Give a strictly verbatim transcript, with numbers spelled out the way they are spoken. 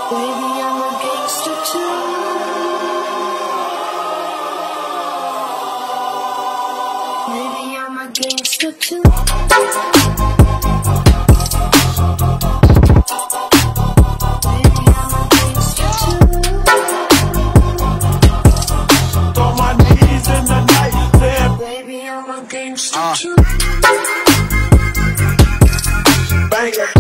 Baby, I'm a gangster too. Baby, I'm a gangster too. Baby, I'm a gangster too. On my knees in the night, there. Baby, I'm a gangster Uh. too. Bang it.